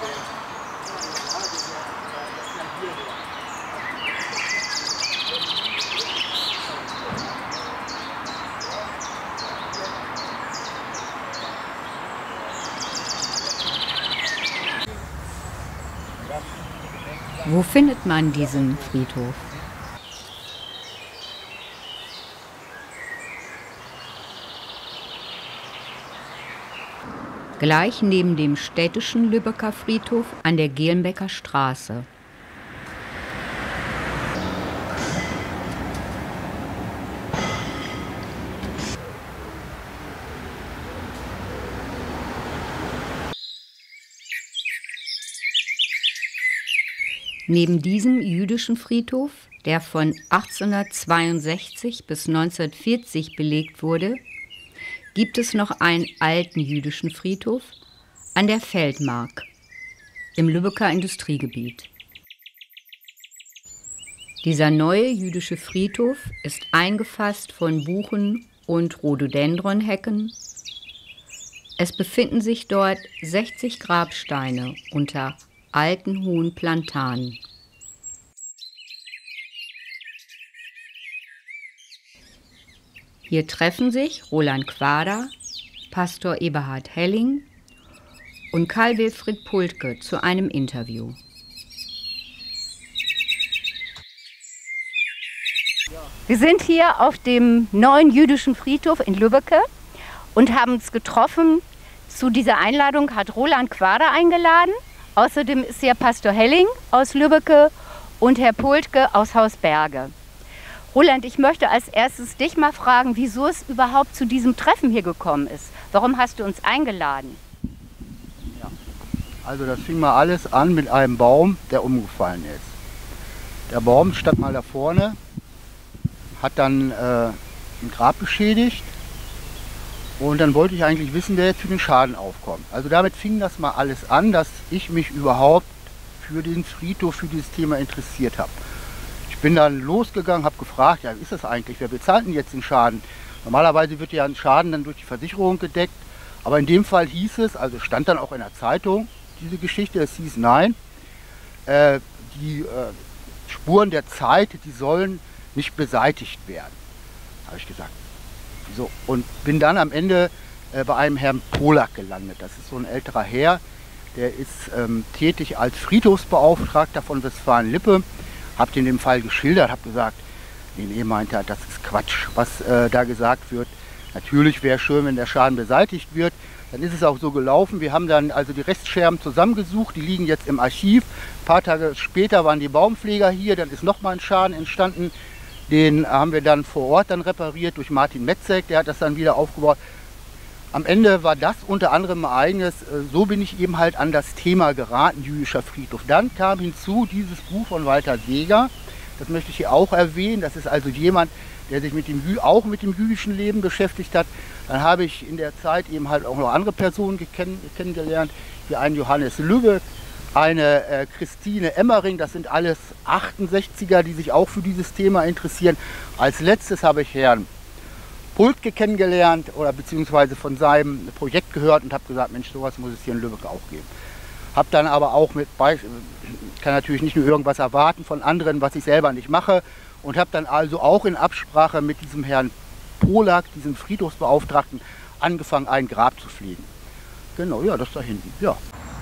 Wo findet man diesen Friedhof? Gleich neben dem städtischen Lübecker Friedhof an der Gehlenbecker Straße. Neben diesem jüdischen Friedhof, der von 1862 bis 1940 belegt wurde, gibt es noch einen alten jüdischen Friedhof an der Feldmark im Lübecker Industriegebiet. Dieser neue jüdische Friedhof ist eingefasst von Buchen- und Rhododendronhecken. Es befinden sich dort 60 Grabsteine unter alten hohen Platanen. Hier treffen sich Roland Quader, Pastor Eberhard Helling und Karl Wilfried Pultke zu einem Interview. Wir sind hier auf dem neuen jüdischen Friedhof in Lübbecke und haben uns getroffen. Zu dieser Einladung hat Roland Quader eingeladen. Außerdem ist hier Pastor Helling aus Lübbecke und Herr Pultke aus Haus Berge. Roland, ich möchte als erstes dich mal fragen, wieso es überhaupt zu diesem Treffen hier gekommen ist. Warum hast du uns eingeladen? Ja, also das fing mal alles an mit einem Baum, der umgefallen ist. Der Baum stand mal da vorne, hat dann ein Grab beschädigt. Und dann wollte ich eigentlich wissen, wer jetzt für den Schaden aufkommt. Also damit fing das mal alles an, dass ich mich überhaupt für den Friedhof, für dieses Thema interessiert habe. Ich bin dann losgegangen, habe gefragt, ja, wie ist das eigentlich, wer bezahlt denn jetzt den Schaden? Normalerweise wird ja ein Schaden dann durch die Versicherung gedeckt, aber in dem Fall hieß es, also stand dann auch in der Zeitung diese Geschichte, es hieß nein, die Spuren der Zeit, die sollen nicht beseitigt werden. Habe ich gesagt. So, und bin dann am Ende bei einem Herrn Polak gelandet. Das ist so ein älterer Herr, der ist tätig als Friedhofsbeauftragter von Westfalen-Lippe. Hab den den Fall geschildert, habe gesagt, nee, meinte er, das ist Quatsch, was da gesagt wird. Natürlich wäre schön, wenn der Schaden beseitigt wird. Dann ist es auch so gelaufen. Wir haben dann also die Restscherben zusammengesucht, die liegen jetzt im Archiv. Ein paar Tage später waren die Baumpfleger hier, dann ist nochmal ein Schaden entstanden. Den haben wir dann vor Ort dann repariert durch Martin Metzek, der hat das dann wieder aufgebaut. Am Ende war das unter anderem ein Ereignis, so bin ich eben halt an das Thema geraten, jüdischer Friedhof. Dann kam hinzu dieses Buch von Walter Seeger, das möchte ich hier auch erwähnen. Das ist also jemand, der sich auch mit dem jüdischen Leben beschäftigt hat. Dann habe ich in der Zeit eben halt auch noch andere Personen kennengelernt, wie einen Johannes Lübeck, eine Christine Emmering, das sind alles 68er, die sich auch für dieses Thema interessieren. Als letztes habe ich Herrn Pultke kennengelernt oder beziehungsweise von seinem Projekt gehört und habe gesagt, Mensch, sowas muss es hier in Lübeck auch geben. Habe dann aber auch kann natürlich nicht nur irgendwas erwarten von anderen, was ich selber nicht mache, und habe dann also auch in Absprache mit diesem Herrn Polak, diesem Friedhofsbeauftragten, angefangen, ein Grab zu pflegen. Genau, ja, das da hinten, ja.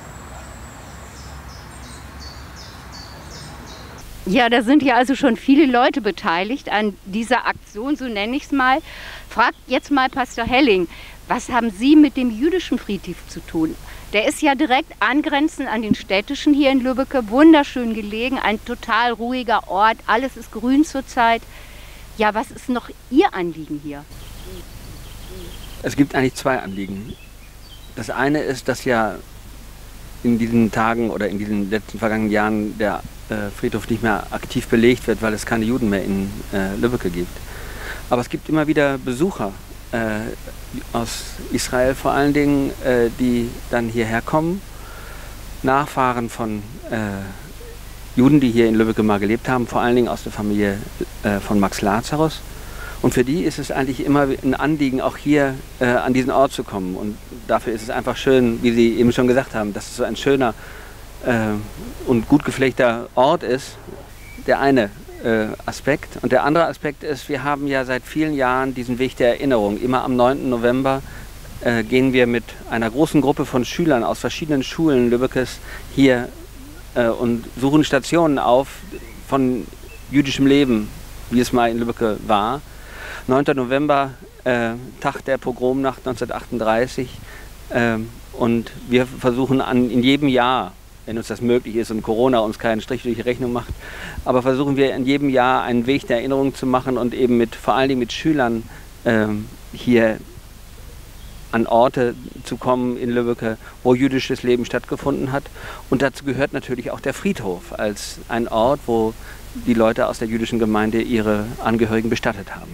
Ja, da sind ja also schon viele Leute beteiligt an dieser Aktion, so nenne ich es mal. Fragt jetzt mal Pastor Helling, was haben Sie mit dem jüdischen Friedhof zu tun? Der ist ja direkt angrenzend an den städtischen hier in Lübbecke, wunderschön gelegen, ein total ruhiger Ort, alles ist grün zurzeit. Ja, was ist noch Ihr Anliegen hier? Es gibt eigentlich zwei Anliegen. Das eine ist, dass ja in diesen Tagen oder in diesen letzten vergangenen Jahren der Friedhof nicht mehr aktiv belegt wird, weil es keine Juden mehr in Lübbecke gibt. Aber es gibt immer wieder Besucher aus Israel vor allen Dingen, die dann hierher kommen, Nachfahren von Juden, die hier in Lübbecke mal gelebt haben, vor allen Dingen aus der Familie von Max Lazarus. Und für die ist es eigentlich immer ein Anliegen, auch hier an diesen Ort zu kommen. Und dafür ist es einfach schön, wie Sie eben schon gesagt haben, dass es so ein schöner und gut gepflegter Ort ist, der eine Aspekt. Und der andere Aspekt ist, wir haben ja seit vielen Jahren diesen Weg der Erinnerung. Immer am 9. November gehen wir mit einer großen Gruppe von Schülern aus verschiedenen Schulen Lübeckes hier und suchen Stationen auf von jüdischem Leben, wie es mal in Lübbecke war. 9. November, Tag der Pogromnacht 1938. Und wir versuchen in jedem Jahr, wenn uns das möglich ist und Corona uns keinen Strich durch die Rechnung macht, aber versuchen wir in jedem Jahr einen Weg der Erinnerung zu machen und eben vor allen Dingen mit Schülern hier an Orte zu kommen in Lübbecke, wo jüdisches Leben stattgefunden hat. Und dazu gehört natürlich auch der Friedhof als ein Ort, wo die Leute aus der jüdischen Gemeinde ihre Angehörigen bestattet haben.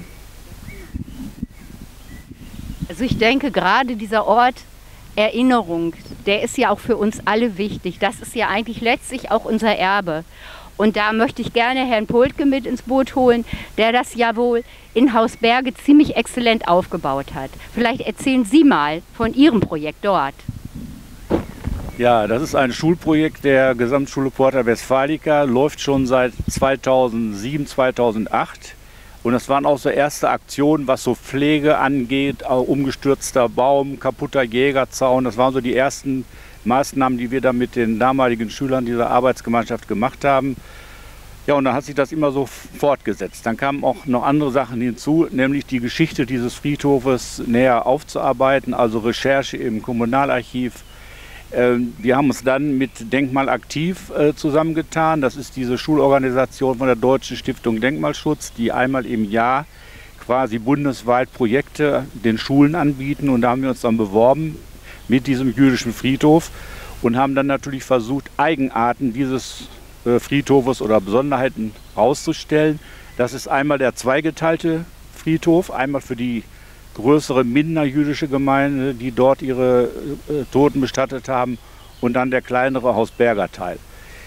Also ich denke, gerade dieser Ort Erinnerung, der ist ja auch für uns alle wichtig. Das ist ja eigentlich letztlich auch unser Erbe. Und da möchte ich gerne Herrn Poltke mit ins Boot holen, der das ja wohl in Hausberge ziemlich exzellent aufgebaut hat. Vielleicht erzählen Sie mal von Ihrem Projekt dort. Ja, das ist ein Schulprojekt der Gesamtschule Porta Westfalica, läuft schon seit 2007, 2008. Und das waren auch so erste Aktionen, was so Pflege angeht, umgestürzter Baum, kaputter Jägerzaun. Das waren so die ersten Maßnahmen, die wir da mit den damaligen Schülern dieser Arbeitsgemeinschaft gemacht haben. Ja, und dann hat sich das immer so fortgesetzt. Dann kamen auch noch andere Sachen hinzu, nämlich die Geschichte dieses Friedhofes näher aufzuarbeiten, also Recherche im Kommunalarchiv. Wir haben uns dann mit Denkmal aktiv zusammengetan. Das ist diese Schulorganisation von der Deutschen Stiftung Denkmalschutz, die einmal im Jahr quasi bundesweit Projekte den Schulen anbieten. Und da haben wir uns dann beworben mit diesem jüdischen Friedhof und haben dann natürlich versucht, Eigenarten dieses Friedhofes oder Besonderheiten herauszustellen. Das ist einmal der zweigeteilte Friedhof, einmal für die größere Mindener jüdische Gemeinde, die dort ihre Toten bestattet haben, und dann der kleinere Hausberger Teil.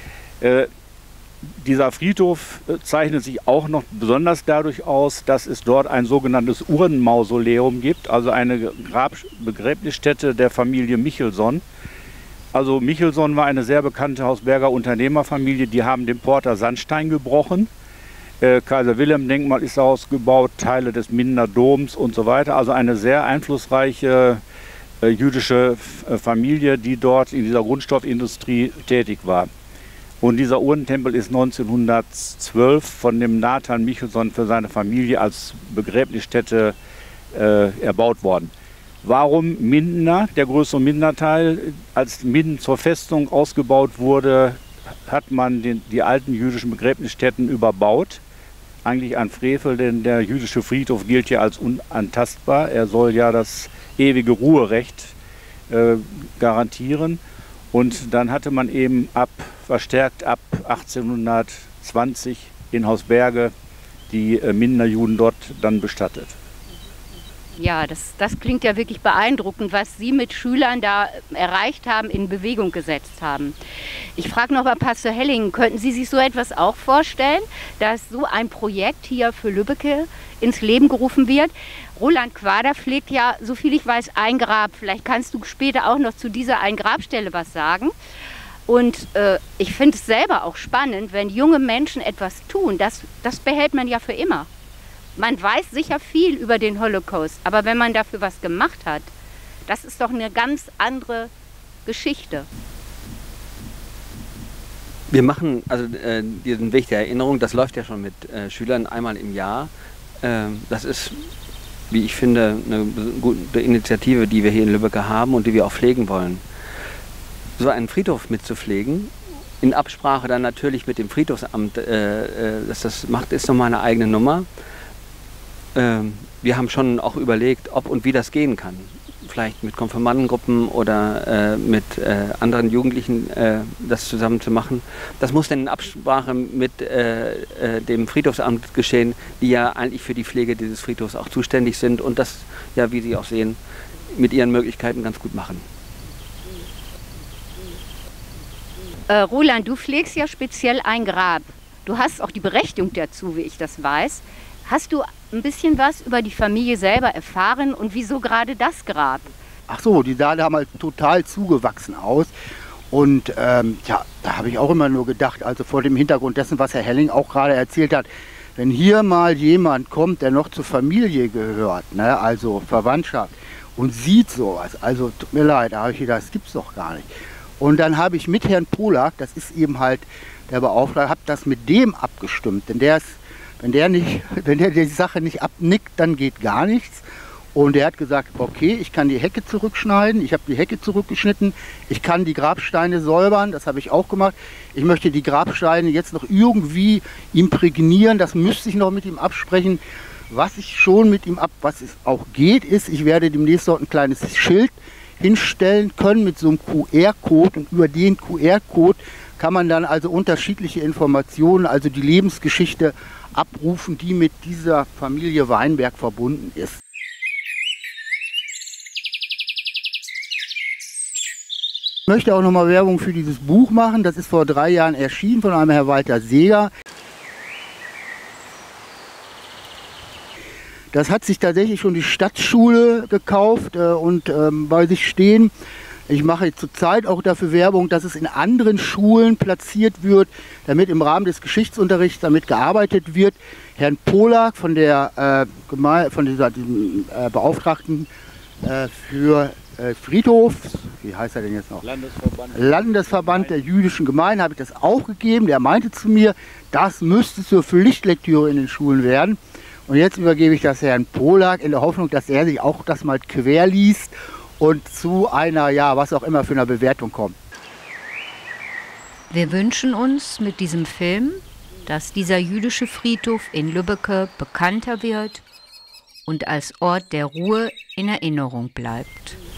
Dieser Friedhof zeichnet sich auch noch besonders dadurch aus, dass es dort ein sogenanntes Urnenmausoleum gibt, also eine Begräbnisstätte der Familie Michelson. Also Michelson war eine sehr bekannte Hausberger Unternehmerfamilie, die haben den Porter Sandstein gebrochen. Kaiser-Wilhelm-Denkmal ist ausgebaut, Teile des Mindener Doms und so weiter. Also eine sehr einflussreiche jüdische Familie, die dort in dieser Grundstoffindustrie tätig war. Und dieser Urnentempel ist 1912 von dem Nathan Michelson für seine Familie als Begräbnisstätte erbaut worden. Warum Mindener, der größere Mindener Teil? Als Minden zur Festung ausgebaut wurde, hat man die alten jüdischen Begräbnisstätten überbaut. Eigentlich ein Frevel, denn der jüdische Friedhof gilt ja als unantastbar. Er soll ja das ewige Ruherecht garantieren. Und dann hatte man eben verstärkt ab 1820 in Hausberge die Mindener Juden dort dann bestattet. Ja, das klingt ja wirklich beeindruckend, was Sie mit Schülern da erreicht haben, in Bewegung gesetzt haben. Ich frage noch mal Pastor Helling, könnten Sie sich so etwas auch vorstellen, dass so ein Projekt hier für Lübbecke ins Leben gerufen wird? Roland Quader pflegt ja, soviel ich weiß, ein Grab. Vielleicht kannst du später auch noch zu dieser einen Grabstelle was sagen. Und ich finde es selber auch spannend, wenn junge Menschen etwas tun, das behält man ja für immer. Man weiß sicher viel über den Holocaust, aber wenn man dafür was gemacht hat, das ist doch eine ganz andere Geschichte. Wir machen also diesen Weg der Erinnerung, das läuft ja schon mit Schülern einmal im Jahr. Das ist, wie ich finde, eine gute Initiative, die wir hier in Lübbecke haben und die wir auch pflegen wollen. So einen Friedhof mitzupflegen, in Absprache dann natürlich mit dem Friedhofsamt, dass das macht, ist nochmal eine eigene Nummer. Wir haben schon auch überlegt, ob und wie das gehen kann. Vielleicht mit Konfirmandengruppen oder mit anderen Jugendlichen das zusammen zu machen. Das muss dann in Absprache mit dem Friedhofsamt geschehen, die ja eigentlich für die Pflege dieses Friedhofs auch zuständig sind und das, ja, wie Sie auch sehen, mit ihren Möglichkeiten ganz gut machen. Roland, du pflegst ja speziell ein Grab. Du hast auch die Berechtigung dazu, wie ich das weiß. Hast du ein bisschen was über die Familie selber erfahren und wieso gerade das Grab? Ach so, die sah damals total zugewachsen aus. Und ja, da habe ich auch immer nur gedacht, also vor dem Hintergrund dessen, was Herr Helling auch gerade erzählt hat, wenn hier mal jemand kommt, der noch zur Familie gehört, ne, also Verwandtschaft, und sieht sowas, also tut mir leid, da habe ich gedacht, das gibt's doch gar nicht. Und dann habe ich mit Herrn Polak, das ist eben halt der Beauftragte, habe das mit dem abgestimmt, denn wenn der die Sache nicht abnickt, dann geht gar nichts. Und er hat gesagt, okay, ich kann die Hecke zurückschneiden, ich habe die Hecke zurückgeschnitten, ich kann die Grabsteine säubern, das habe ich auch gemacht. Ich möchte die Grabsteine jetzt noch irgendwie imprägnieren, das müsste ich noch mit ihm absprechen. Was ich schon mit ihm was es auch geht, ist, ich werde demnächst dort ein kleines Schild hinstellen können mit so einem QR-Code, und über den QR-Code kann man dann also unterschiedliche Informationen, also die Lebensgeschichte abrufen, die mit dieser Familie Weinberg verbunden ist. Ich möchte auch nochmal Werbung für dieses Buch machen. Das ist vor 3 Jahren erschienen von einem Herrn Walter Seeger. Das hat sich tatsächlich schon die Stadtschule gekauft und bei sich stehen. Ich mache zurzeit auch dafür Werbung, dass es in anderen Schulen platziert wird, damit im Rahmen des Geschichtsunterrichts damit gearbeitet wird. Herrn Polak von dieser Beauftragten für Friedhof, wie heißt er denn jetzt noch? Landesverband der jüdischen Gemeinden, habe ich das auch gegeben. Der meinte zu mir, das müsste zur Pflichtlektüre in den Schulen werden. Und jetzt übergebe ich das Herrn Polak in der Hoffnung, dass er sich auch das mal quer liest und zu einer, ja, was auch immer für eine Bewertung kommt. Wir wünschen uns mit diesem Film, dass dieser jüdische Friedhof in Lübbecke bekannter wird und als Ort der Ruhe in Erinnerung bleibt.